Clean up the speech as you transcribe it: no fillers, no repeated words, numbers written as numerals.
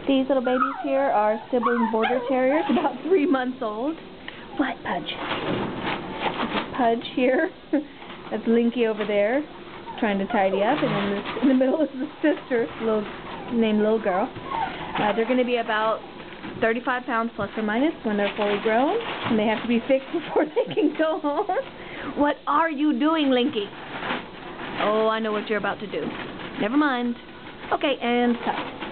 These little babies here are sibling border terriers, about 3 months old. What, Pudge? This is Pudge here. That's Linkie over there, trying to tidy up, and then this, in the middle is the sister, named Little Girl. They're going to be about 35 pounds plus or minus when they're fully grown, and they have to be fixed before they can go home. What are you doing, Linkie? Oh, I know what you're about to do. Never mind. Okay, and stop.